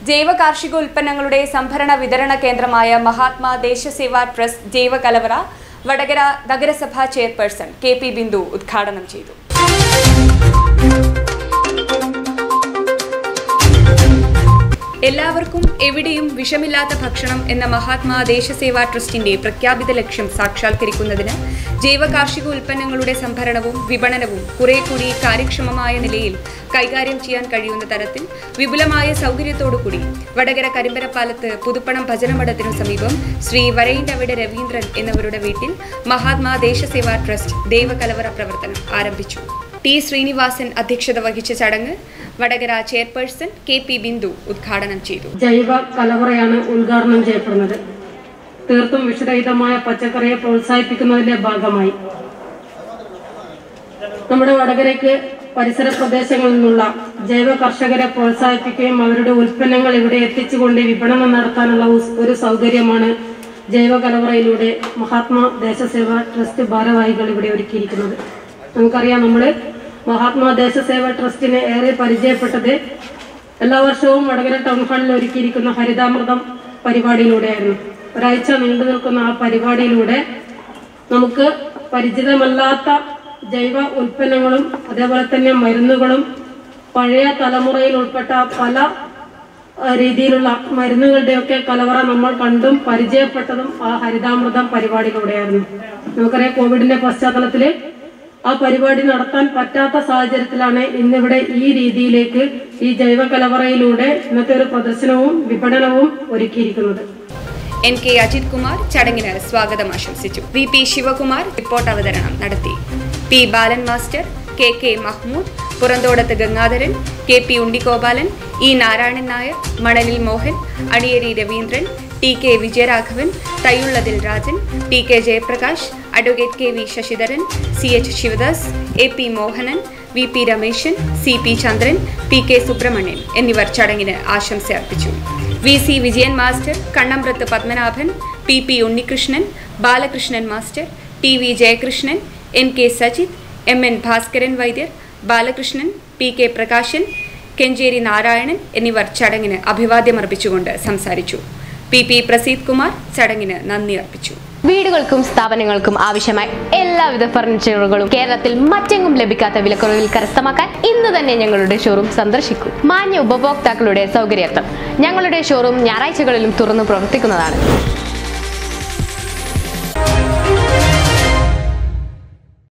ജൈവ കാർഷിക ഉൽപ്പന്നങ്ങളുടെ സംഭരണ വിതരണ കേന്ദ്രമായ മഹാത്മാ ദേശസേവാ ട്രസ്റ്റ് ജൈവ കലവറ വടകര നഗരസഭാ ചെയർപേഴ്സൺ കെ.പി. ബിന്ദു ഉദ്ഘാടനം ചെയ്തു. എല്ലാവർക്കും എവിടെയും വിഷമില്ലാത്ത ഭക്ഷണം എന്ന മഹാത്മാ ദേശസേവാ ട്രസ്റ്റിന്റെ പ്രഖ്യാപിത ലക്ഷ്യം സാക്ഷാത്കരിക്കുന്നതിന് ജൈവ കാർഷിക ഉൽപ്പന്നങ്ങളുടെ സംഭരണവും വിപണനവും കുറേക്കൂടി കാര്യക്ഷമമായ നിലയിൽ കൈകാര്യം ചെയ്യാൻ കഴിയുന്ന തരത്തിൽ വിപുലമായ സൗകര്യത്തോടുകൂടി വടകര കരിമ്പനപ്പാലത്ത് പുതുപ്പണം ഭജനമഠത്തിനു സമീപം ശ്രീ വരയിൻഡവിടെ രവീന്ദ്രൻ എന്നിവരുടെ വീട്ടിൽ മഹാത്മാ ദേശസേവാ ട്രസ്റ്റ് ദൈവകലവറ പ്രവർത്തനം ആരംഭിച്ചു. ടി ശ്രീനിവാസൻ അധ്യക്ഷത വഹിച്ച ചടങ്ങ് വടകര ചെയർപേഴ്സൺ കെ.പി. ബിന്ദു ഉദ്ഘാടനം ചെയ്തു. ജൈവ കലവറയാണ് ഉദ്ഘാടനം ചെയ്യപ്പെടുന്നത്. തീർത്തും വിഷരഹിതമായ പച്ചക്കറിയെ പ്രോത്സാഹിപ്പിക്കുന്നതിന്റെ ഭാഗമായി നമ്മുടെ വടകരയ്ക്ക് പരിസര പ്രദേശങ്ങളിൽ നിന്നുള്ള ജൈവ കർഷകരെ പ്രോത്സാഹിപ്പിക്കുകയും അവരുടെ ഉൽപ്പന്നങ്ങൾ ഇവിടെ എത്തിച്ചുകൊണ്ട് വിപണനം നടത്താനുള്ള ഒരു സൗകര്യമാണ് ജൈവ കലവറയിലൂടെ മഹാത്മാ ദേശസേവാ ട്രസ്റ്റ് ഭാരവാഹികൾ ഇവിടെ ഒരുക്കിയിരിക്കുന്നത്. നമുക്കറിയാം, നമ്മൾ മഹാത്മാ ദേശസേവാ ട്രസ്റ്റിനെ ഏറെ പരിചയപ്പെട്ടത് എല്ലാ വർഷവും വടകര ടൗൺ ഹാളിൽ ഒരുക്കിയിരിക്കുന്ന ഹരിതാമൃതം പരിപാടിയിലൂടെയായിരുന്നു. ഒരാഴ്ച നീണ്ടു നിൽക്കുന്ന ആ പരിപാടിയിലൂടെ നമുക്ക് പരിചിതമല്ലാത്ത ജൈവ ഉൽപ്പന്നങ്ങളും അതേപോലെ തന്നെ മരുന്നുകളും പഴയ തലമുറയിൽ ഉൾപ്പെട്ട പല രീതിയിലുള്ള മരുന്നുകളുടെയൊക്കെ കലവറ നമ്മൾ കണ്ടും പരിചയപ്പെട്ടതും ആ ഹരിതാമൃതം പരിപാടിയിലൂടെയായിരുന്നു. നമുക്കറിയാം, കോവിഡിന്റെ പശ്ചാത്തലത്തിൽ ആ പരിപാടി നടത്താൻ പറ്റാത്ത സാഹചര്യത്തിലാണ് ഇന്നിവിടെ ഈ രീതിയിലേക്ക് ഈ ജൈവ കലവറയിലൂടെ ഇന്നത്തെ ഒരു പ്രദർശനവും വിപണനവും ഒരുക്കിയിരിക്കുന്നത്. എൻ.കെ. അജിത് കുമാർ ചടങ്ങിന് സ്വാഗതം ആശംസിച്ചു. വി.പി. ശിവകുമാർ റിപ്പോർട്ട് അവതരണം നടത്തി. P. Balan master, K K. Mahmood, Puranthodath Gangadharan, K P. Unnigopalan, E. Narayanan Nair, Manalil Mohan, Aniyeri Raveendran, T K. Vijayaraghavan, Thayyullathil Rajan, T K. Jayaprakash, advocate K V. Sasidharan, C H. Sivadas, A P. Mohanan, V P. Rameshan, C P. Chandran, P K. Subrahmanian എന്നിവർ ചടങ്ങിന് ആശംസ അർപ്പിച്ചു. V C. Vijayan master, Kannambrath Padmanabhan, P P. Unnikrishnan, Balakrishnan master, T V. Jayakrishnan, N K. Sajith, M N. Bhaskaran വൈദ്യർ, ബാലകൃഷ്ണൻ, പി.കെ. പ്രകാശൻ, കെഞ്ചേരി നാരായണൻ എന്നിവർ ചടങ്ങിന് അഭിവാദ്യമർപ്പിച്ചുകൊണ്ട് സംസാരിച്ചു. പി.പി. പ്രസീദ് കുമാർ ചടങ്ങിന് നന്ദി അർപ്പിച്ചു. വീടുകൾക്കും സ്ഥാപനങ്ങൾക്കും ആവശ്യമായ എല്ലാവിധ ഫർണിച്ചറുകളും കേരളത്തിൽ മറ്റെങ്ങും ലഭിക്കാത്ത വിലക്കുറവിൽ കരസ്ഥമാക്കാൻ ഇന്ന് തന്നെ ഞങ്ങളുടെ ഷോറൂം സന്ദർശിക്കൂ. മാന്യ ഉപഭോക്താക്കളുടെ സൗകര്യാർത്ഥം ഞങ്ങളുടെ ഷോറൂം ഞായറാഴ്ചകളിലും തുറന്നു പ്രവർത്തിക്കുന്നതാണ്.